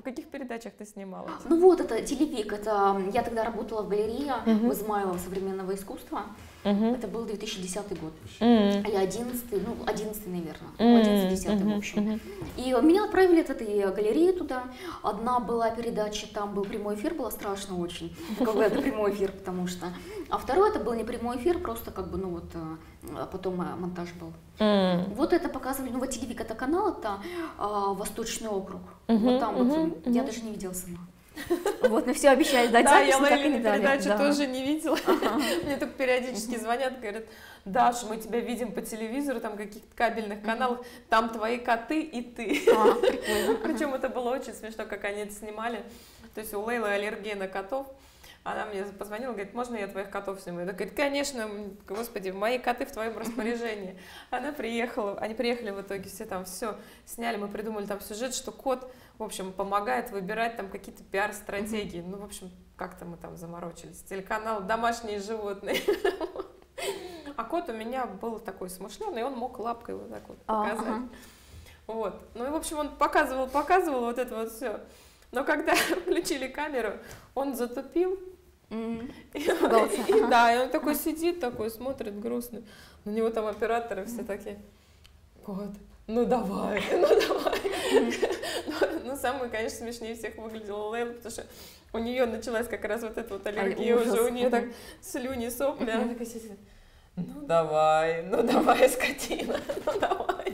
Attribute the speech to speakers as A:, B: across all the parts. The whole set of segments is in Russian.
A: в каких передачах ты снималась?
B: Ну вот, это телевик, это я тогда работала в галерее в Измайлово современного искусства. Это был 2010 год. Или 11, ну 11, наверное, 11-10, в общем. И меня отправили от этой галереи туда. Одна была передача, там был прямой эфир, было страшно очень. Какой это прямой эфир, потому что. А второй это был не прямой эфир, просто как бы, ну вот, потом монтаж был. Вот это показывали, ну вот телевик, это канал, это Восточный округ. Вот там вот, я даже не видела сама. Вот, но все обещали дать запись,
A: я
B: никак и не
A: Лейлину
B: дали.
A: передачу тоже не видела. Мне только периодически звонят, говорят: Даша, мы тебя видим по телевизору, там каких-то кабельных каналах, там твои коты и ты. Причем это было очень смешно, как они это снимали. То есть у Лейлы аллергия на котов. Она мне позвонила, говорит: можно я твоих котов сниму? Я говорю: конечно, господи, мои коты в твоем распоряжении. Она приехала, они приехали в итоге, все там все сняли, мы придумали там сюжет, что кот, в общем, помогает выбирать там какие-то пиар-стратегии. Ну, в общем, как-то мы там заморочились. Телеканал «Домашние животные». А кот у меня был такой смышленый, он мог лапкой вот так вот показать. Вот. Ну и, в общем, он показывал вот это вот все. Но когда включили камеру, он затупил. Да, и он такой сидит, такой смотрит грустно. На него там операторы все такие: кот, ну давай, ну давай. Ну, самый, конечно, смешнее всех выглядела Лейла, потому что у нее началась как раз вот эта вот аллергия уже, у нее так слюни, сопли, она такая сидит: ну давай, скотина, ну давай.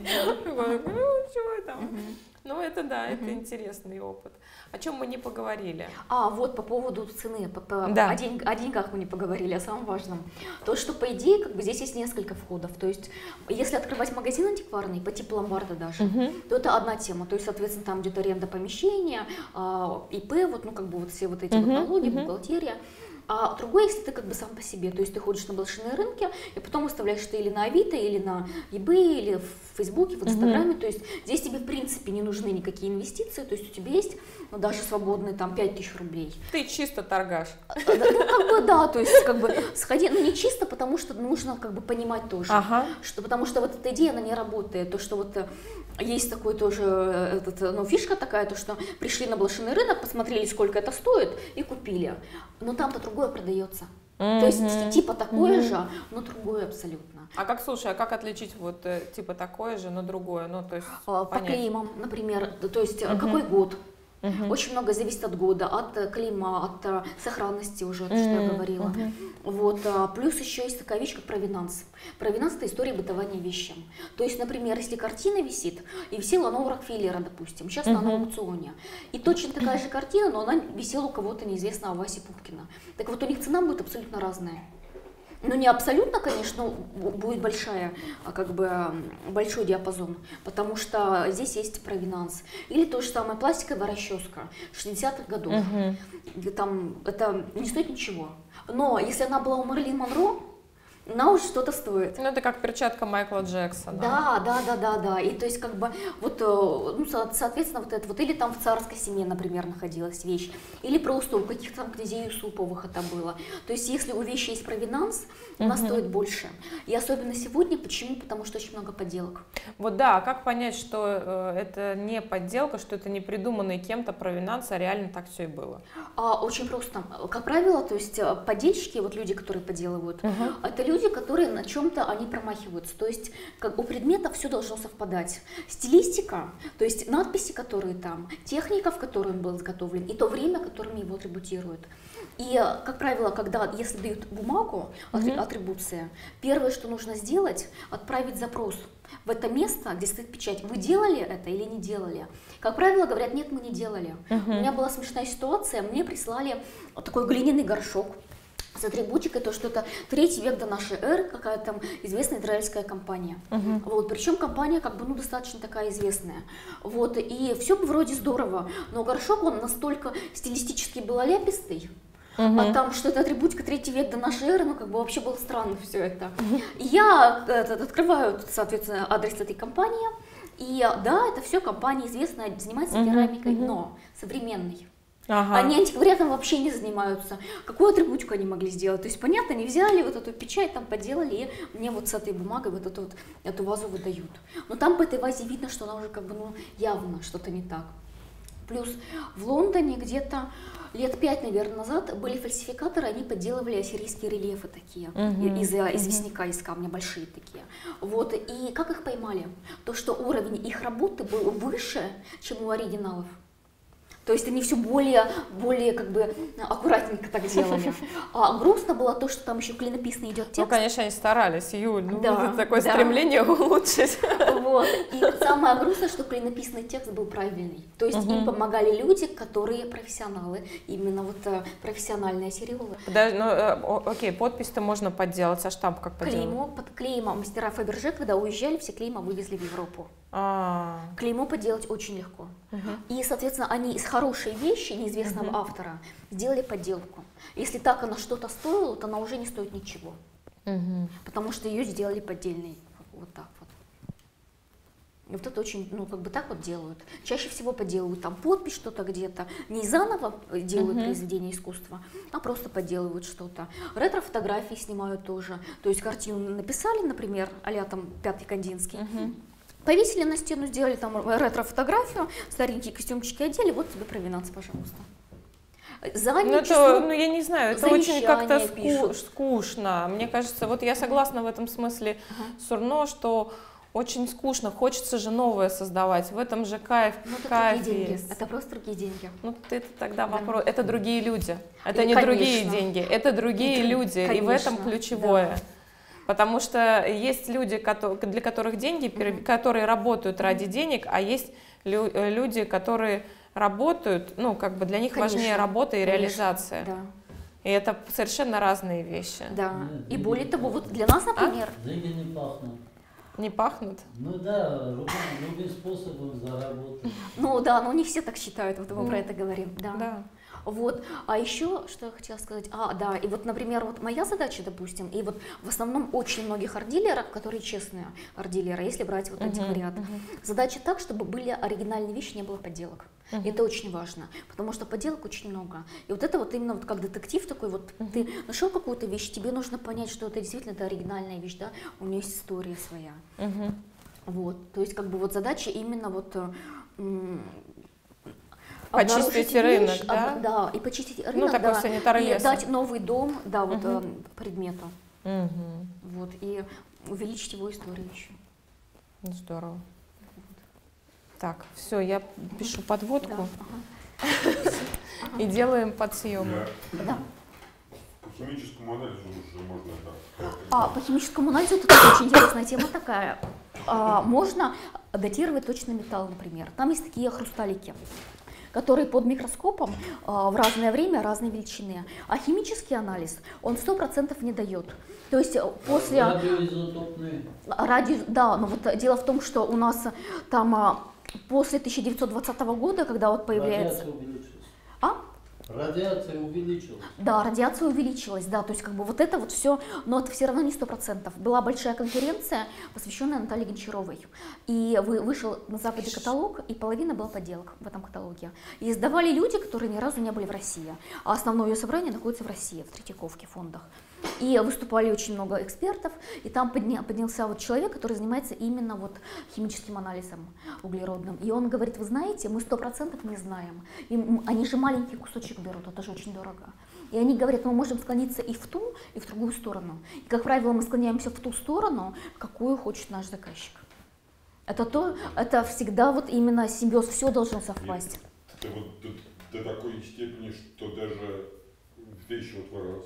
A: Ну, чего там? Ну, это да, это интересный опыт. О чем мы не поговорили?
B: Вот по поводу цены, о деньгах мы не поговорили, о самом важном. То, что, по идее, как бы здесь есть несколько входов. То есть, если открывать магазин антикварный, по типу ломбарда даже, то это одна тема. То есть, соответственно, там идет аренда помещения, ИП, вот, ну, как бы вот все вот эти вот налоги, бухгалтерия. А другое, если ты как бы сам по себе, то есть ты ходишь на блошиные рынки, и потом выставляешь ты или на Авито, или на eBay, или в Фейсбуке, в Инстаграме, то есть здесь тебе в принципе не нужны никакие инвестиции, то есть у тебя есть, ну, даже свободные там 5000 рублей.
A: Ты чисто торгаш.
B: Ну, как бы да, то есть как бы сходи, ну не чисто, потому что нужно как бы понимать тоже, что, потому что вот эта идея, она не работает, то, что вот есть такой тоже, ну, фишка такая, то, что пришли на блошиный рынок, посмотрели, сколько это стоит, и купили, но там-то другое продается. То есть типа такое же, но другое абсолютно.
A: А как, слушай, а как отличить вот типа такое же, но другое? Ну, то есть,
B: по клеймам, например, то есть какой год. Очень много зависит от года, от клейма, от сохранности уже, то, что я говорила. Вот. Плюс еще есть такая вещь, как провинанс. Провинанс – это история бытования вещам. То есть, например, если картина висит, и висела на Рокфеллера, допустим, сейчас она на аукционе, и точно такая же картина, но она висела у кого-то неизвестного Васи Пупкина. Так вот, у них цена будет абсолютно разная. Ну, не абсолютно, конечно, будет как бы большой диапазон, потому что здесь есть провинанс. Или то же самое пластиковая расческа 60-х годов. Там это не стоит ничего. Но если она была у Мэрилин Монро, она уже что-то стоит.
A: Ну, это как перчатка Майкла Джексона.
B: Да. И то есть, как бы, вот, ну, соответственно, вот это вот, или там в царской семье, например, находилась вещь, или просто у каких-то там князей Юсуповых это было. То есть, если у вещи есть провинанс, она стоит больше. И особенно сегодня, почему? Потому что очень много подделок.
A: Вот да, как понять, что это не подделка, что это не придуманный кем-то провинанс, а реально так все и было?
B: Очень просто. Как правило, то есть поддельщики, вот люди, которые подделывают, это люди, которые на чем-то они промахиваются. То есть как у предмета все должно совпадать. Стилистика, то есть надписи, которые там, техника, в которой он был изготовлен, и то время, которым его атрибутируют. И, как правило, если дают бумагу, атрибуция, первое, что нужно сделать, отправить запрос в это место, где стоит печать. Вы делали это или не делали? Как правило, говорят: нет, мы не делали. У меня была смешная ситуация, мне прислали такой глиняный горшок с атрибутикой, то, что это 3 век до нашей эры, какая-то там известная израильская компания. Вот, причем компания как бы, ну, достаточно такая известная. Вот, и все вроде здорово, но горшок, он настолько стилистически был оляпистый, а там что-то атрибутика 3 век до нашей эры, ну, как бы вообще было странно все это. И я открываю, соответственно, адрес этой компании, и да, это все компания известная, занимается керамикой, но современной. Они антиквариатом вообще не занимаются. Какую атрибутику они могли сделать? То есть, понятно, они взяли вот эту печать, там поделали, и мне вот с этой бумагой вот эту вазу выдают. Но там по этой вазе видно, что она уже как бы, ну, явно что-то не так. Плюс в Лондоне где-то лет 5, наверное, назад были фальсификаторы, они подделывали ассирийские рельефы такие, из известняка, из камня, большие такие. Вот, и как их поймали? То, что уровень их работы был выше, чем у оригиналов. То есть они все более как бы аккуратненько так делали. А грустно было то, что там еще клинописно идет текст.
A: Ну, конечно, они старались, Юль, ну, да, такое стремление улучшить.
B: Вот. И самое грустное, что клинописный текст был правильный. То есть им помогали люди, которые профессионалы, именно вот профессиональные ассириологи.
A: Ну, окей, подпись-то можно подделать, а штамп как подделать?
B: Под клейма мастера Фаберже, когда уезжали, все клейма вывезли в Европу. Клеймо подделать очень легко. И, соответственно, они из хорошей вещи неизвестного автора сделали подделку. Если так она что-то стоила, то она уже не стоит ничего. Потому что ее сделали поддельной. Вот так вот. И вот это очень, ну, как бы так вот делают. Чаще всего подделывают там подпись, что-то где-то. Не заново делают произведение искусства, а просто подделывают что-то. Ретро-фотографии снимают тоже. То есть картину написали, например, а-ля там Пятый Кандинский. Повесили на стену, сделали там ретро-фотографию, старенькие костюмчики одели, вот тебе провинанс, пожалуйста.
A: Ну, я не знаю, это очень как-то скучно. Мне кажется, вот я согласна в этом смысле с Урно, что очень скучно, хочется же новое создавать, в этом же кайф.
B: Это просто другие деньги.
A: Ну, это тогда вопрос, это другие люди, это не другие деньги, это другие люди, и в этом ключевое. Потому что есть люди, для которых деньги, которые работают ради денег, а есть люди, которые работают, ну, как бы для них важнее работа и реализация.
B: Да.
A: И это совершенно разные вещи.
B: Да. И более того, вот для нас, например...
C: Деньги не пахнут.
A: Не пахнут?
C: Ну да, любым способом заработать.
B: Ну да, но не все так считают, вот мы про это говорим.
A: Да.
B: Вот, а еще, что я хотела сказать, да, и вот, например, вот моя задача, допустим, и вот в основном очень многих арт-дилеров, которые честные арт-дилеры, если брать вот антиквариат, задача так, чтобы были оригинальные вещи, не было подделок. Это очень важно, потому что подделок очень много. И вот это вот именно вот как детектив такой, вот ты нашел какую-то вещь, тебе нужно понять, что это действительно это оригинальная вещь, да, у нее есть история своя. Вот, то есть как бы вот задача именно вот...
A: Почистить рынок, да?
B: Да, и почистить рынок,
A: ну, такой санитарный лес.
B: И дать новый дом, да, вот предмету. Вот, и увеличить его историю еще.
A: Здорово. Так, все, я пишу подводку и делаем подсъемы.
B: Да.
D: По химическому анализу уже можно
B: по химическому анализу это тоже очень интересная тема такая. Можно датировать точно металл, например. Там есть такие хрусталики, которые под микроскопом в разное время разной величины. А химический анализ, он 100% не дает. То есть после...
C: Радиоизотопные?
B: Да, но вот дело в том, что у нас там после 1920 года, когда вот появляется...
C: Радиация увеличилась.
B: Радиация
C: увеличилась.
B: Да, радиация увеличилась, да, то есть как бы вот это вот все, но это все равно не 100%. Была большая конференция, посвященная Наталье Гончаровой, и вышел на Западе каталог, и половина была подделок в этом каталоге. И издавали люди, которые ни разу не были в России, а основное ее собрание находится в России, в Третьяковке, в фондах. И выступали очень много экспертов, и там поднялся вот человек, который занимается именно вот химическим анализом углеродным. И он говорит, вы знаете, мы 100% не знаем. И они же маленький кусочек берут, это же очень дорого. И они говорят, мы можем склониться и в ту, и в другую сторону. И, как правило, мы склоняемся в ту сторону, какую хочет наш заказчик. Это всегда вот именно симбиоз, все должно совпасть.
D: Это вот до такой степени, что даже вещи вот раз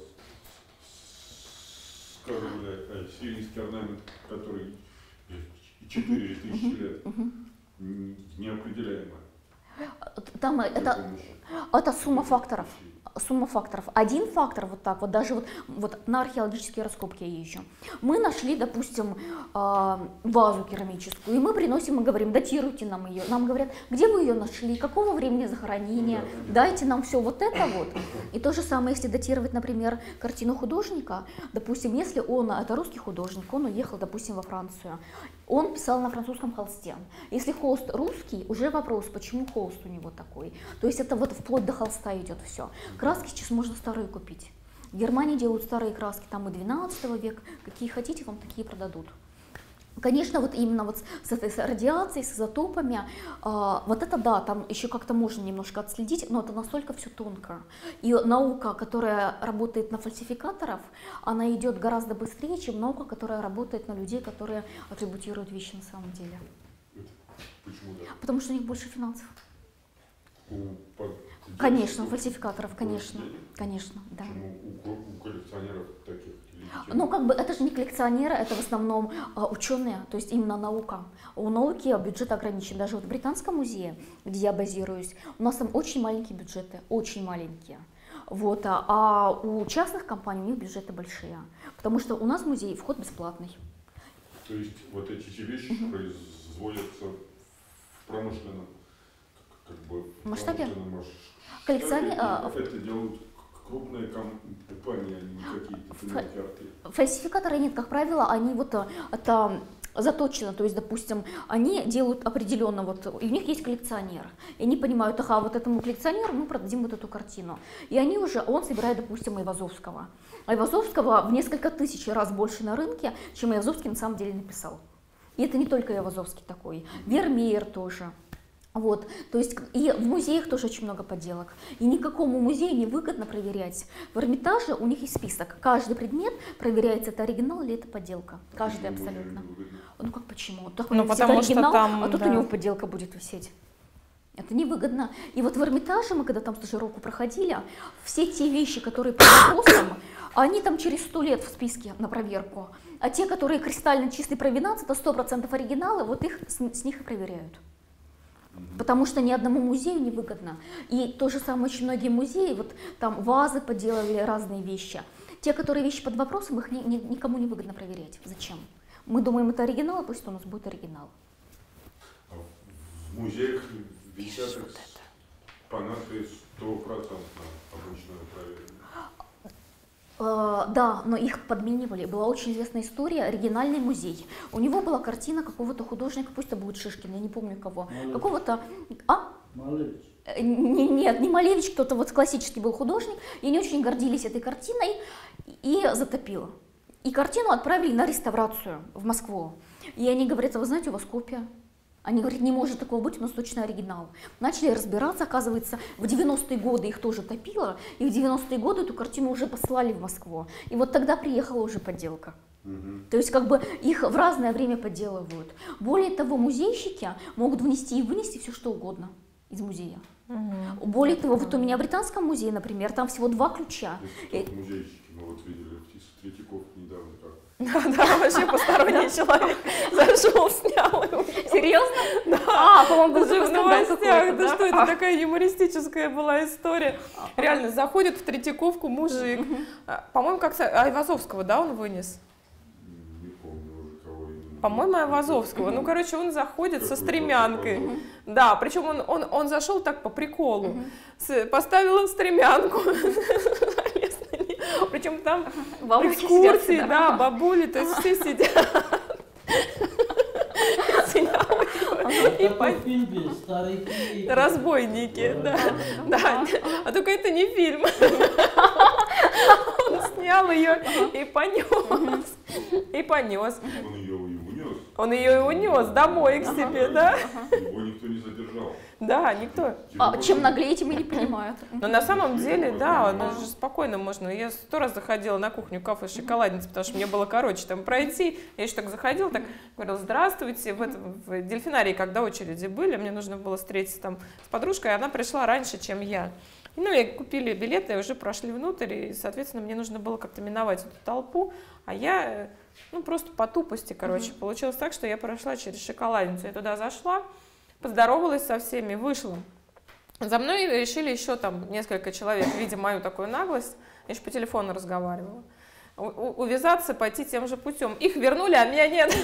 D: сказали, сирийский орнамент, который 4000 лет, неопределяемый.
B: Там это сумма факторов. Сумма факторов. Один фактор вот так, вот даже вот на археологические раскопки я езжу. Мы нашли, допустим, вазу керамическую, и мы приносим и говорим, датируйте нам ее. Нам говорят, где вы ее нашли, какого времени захоронения, дайте нам все вот это вот. И то же самое, если датировать, например, картину художника, допустим, если это русский художник, он уехал, допустим, во Францию, он писал на французском холсте. Если холст русский, уже вопрос, почему холст у него такой. То есть это вот вплоть до холста идет все. Краски сейчас можно старые купить. В Германии делают старые краски, там и 12 века, какие хотите, вам такие продадут. Конечно, вот именно вот с этой радиацией, с изотопами, вот это да, там еще как-то можно немножко отследить, но это настолько все тонко. И наука, которая работает на фальсификаторов, она идет гораздо быстрее, чем наука, которая работает на людей, которые атрибутируют вещи на самом деле.
D: Почему да?
B: Потому что у них больше финансов.
D: У
B: Конечно, у фальсификаторов, конечно, конечно, да.
D: Почему у коллекционеров таких?
B: Ну, как бы это же не коллекционеры, это в основном ученые, то есть именно наука. У науки бюджет ограничен. Даже вот в Британском музее, где я базируюсь, у нас там очень маленькие бюджеты, очень маленькие. Вот, а у частных компаний у них бюджеты большие, потому что у нас в музей вход бесплатный.
D: То есть вот эти вещи производятся в промышленном, как бы,
B: масштабе?
D: Коллекционеры это делают крупные компании, а не какие-то мелкие арты.
B: Фальсификаторы нет, как правило, они вот это заточено, то есть, допустим, они делают определенно, вот, и у них есть коллекционер, и они понимают, ага, вот этому коллекционеру мы продадим вот эту картину. И они уже, он собирает, допустим, Айвазовского. Айвазовского в несколько тысяч раз больше на рынке, чем Айвазовский на самом деле написал. И это не только Айвазовский такой, Вермеер тоже. Вот, то есть и в музеях тоже очень много подделок. И никакому музею не выгодно проверять. В Эрмитаже у них есть список. Каждый предмет проверяется, это оригинал или это подделка. Каждый абсолютно. Ну как почему?
A: Ну, потому что там,
B: а тут у него подделка будет висеть. Это невыгодно. И вот в Эрмитаже мы, когда там стажировку проходили, все те вещи, которые по вопросам, они там через 100 лет в списке на проверку. А те, которые кристально чистый провинанс, это 100% оригиналы, вот их с них и проверяют. Потому что ни одному музею не выгодно. И то же самое очень многие музеи, вот там вазы поделали, разные вещи. Те, которые вещи под вопросом, их никому не выгодно проверять. Зачем? Мы думаем, это оригинал, а пусть у нас будет оригинал.
D: А в музеях висят экспонаты 100% обычно проверены.
B: Да, но их подменивали. Была очень известная история, оригинальный музей. У него была картина какого-то художника, пусть это будет Шишкин, я не помню кого.
C: Малевич.
B: Какого-то...
C: Малевич.
B: Нет, не Малевич, кто-то вот классический был художник, и они очень гордились этой картиной и затопило. И картину отправили на реставрацию в Москву. И они говорят, а вы знаете, у вас копия. Они говорят, не может такого быть, у нас точно оригинал. Начали разбираться, оказывается, в 90-е годы их тоже топило, и в 90-е годы эту картину уже послали в Москву. И вот тогда приехала уже подделка. То есть как бы их в разное время подделывают. Более того, музейщики могут внести и вынести все что угодно из музея. Более того, вот у меня в Британском музее, например, там всего 2 ключа.
D: Музейщики, мы вот видели в Третьяков недавно как.
A: Да, вообще посторонний человек зашел, снял его.
B: Серьезно?
A: Да.
B: По-моему, был
A: Даже в новостях, да
B: да?
A: что это такая юмористическая была история. Реально, заходит в Третьяковку мужик. По-моему, как Айвазовского, да, он вынес?
D: Не помню уже кого именно.
A: По-моему, Айвазовского. Ну, короче, он заходит со стремянкой. Да, причем он зашел так по приколу. Поставил стремянку. Причем там
B: Бабушки
A: экскурсии,
B: сидят,
A: да, бабули, то есть все сидят.
C: Такой фильм был, старый фильм.
A: Разбойники, да. Да. А только это не фильм. Он снял ее и понес. И понес.
D: Он ее и унес.
A: Он ее и унес домой к себе, да?
D: Его никто не задержал.
A: Да, никто.
B: Чем наглее, тем и не понимают.
A: Но на самом деле, да, ну же спокойно можно. Я 100 раз заходила на кухню кафе «Шоколадница», потому что мне было короче там пройти. Я еще так заходила, так говорила, здравствуйте. В дельфинарии, когда очереди были, мне нужно было встретиться там с подружкой, и она пришла раньше, чем я. Ну, и купили билеты, и уже прошли внутрь, и, соответственно, мне нужно было как-то миновать эту толпу, а я, ну, просто по тупости, короче, получилось так, что я прошла через «Шоколадницу». Я туда зашла, поздоровалась со всеми, вышла. За мной решили еще там несколько человек, видя мою такую наглость, я еще по телефону разговаривала, увязаться, пойти тем же путем. Их вернули, а меня нет.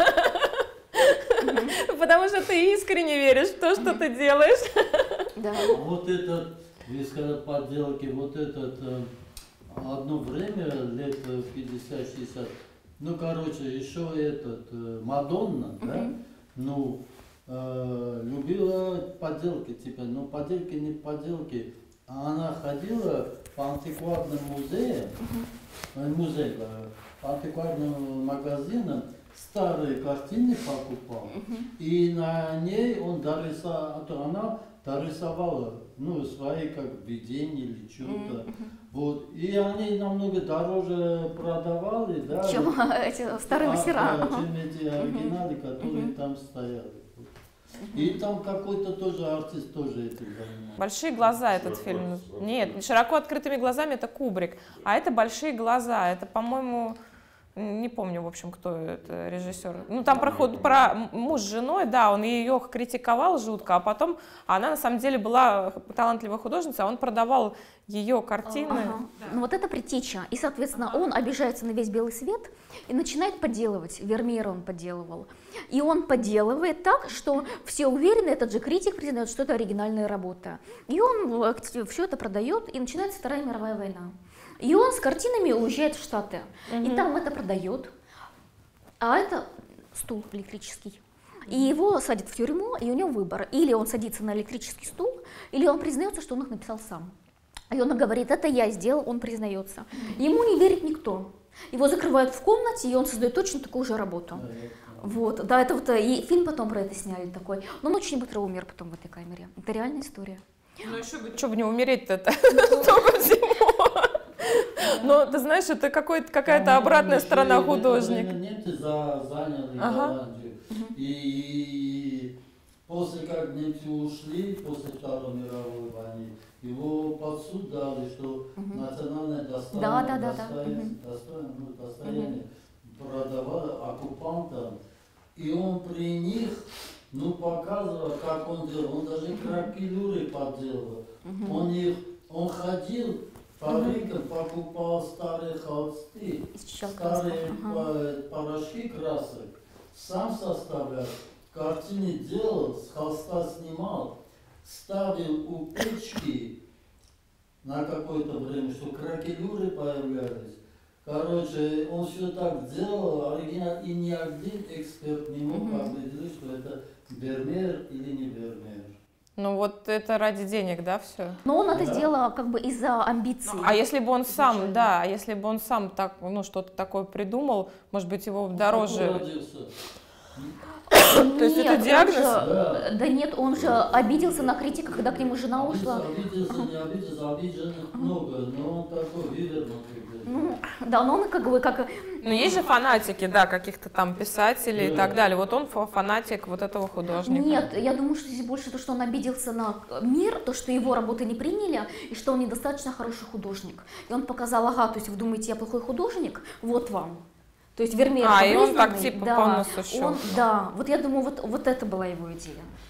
A: Потому что ты искренне веришь в то, что ты делаешь.
B: Да.
C: Вот этот, вы сказали, подделки, вот этот, одно время, лет 50-60, ну, короче, еще этот, Мадонна, да, ну, любила подделки, типа, ну, подделки не подделки, а она ходила по антикварным музеям, по антикварным магазинам, старые картины покупал, и на ней он она дорисовала, ну, свои как видения или что-то. Вот. И они намного дороже продавали, да,
B: Чем эти старые мастера.
C: да, чем эти оригиналы, которые там стояли. И там какой-то тоже артист тоже этим занимался.
A: «Большие глаза» этот фильм. Нет, «Широко открытыми глазами» это Кубрик, а это «Большие глаза». Это, по-моему, не помню, в общем, кто это режиссер. Ну, там про муж с женой, да, он ее критиковал жутко, а потом она на самом деле была талантливая художница, а он продавал ее картины.
B: Ну вот это предтеча. И, соответственно, он обижается на весь белый свет и начинает подделывать. Вермеера он подделывал. И он подделывает так, что все уверены, этот же критик признает, что это оригинальная работа. И он все это продает, и начинается Вторая мировая война. И он с картинами уезжает в Штаты. И там это продает. А это стул электрический. И его садят в тюрьму, и у него выбор. Или он садится на электрический стул, или он признается, что он их написал сам. И он говорит, это я сделал, он признается. Ему не верит никто. Его закрывают в комнате, и он создает точно такую же работу. Вот, да, это вот, и фильм потом про это сняли такой. Но он очень быстро умер потом в этой камере. Это реальная история.
A: Ну еще бы, что бы не умереть-то, столько всего. Но ты знаешь, это какая-то обратная сторона художника.
C: Немцы заняли Голландию. И после как немцы ушли, после Второй мировой войны, его под суд дали, что национальное достояние продавали оккупантам. И он при них, ну, показывал, как он делал. Он даже крапилюры подделал. Он ходил по рынкам, покупал старые холсты, старые порошки красок, сам составлял, картины делал, с холста снимал, ставил у печки на какое-то время, что кракелюры появлялись. Короче, он все так делал, оригинал, и ни один эксперт не мог определить, что это Вермеер или не Вермеер.
A: Ну вот это ради денег, да, все?
B: Но он это сделал как бы из-за амбиций.
A: А если бы он сам, да, если бы он сам так, ну, что-то такое придумал, может быть, его дороже... То есть это диагноз?
B: Да нет, он же обиделся на критика, когда к нему жена ушла.
C: Обиделся, не обиделся, обиженных много, но он такой вывернутый.
B: Ну, да, но он как бы как...
A: Ну, есть же фанатики, да, каких-то там писателей и так далее. Вот он фанатик вот этого художника.
B: Нет, я думаю, что здесь больше то, что он обиделся на мир, то, что его работы не приняли, и что он недостаточно хороший художник. И он показал, ага, то есть вы думаете, я плохой художник? Вот вам. То есть Вермеер
A: и он так типа по носу щелкнул.
B: Да, вот я думаю, вот это была его идея.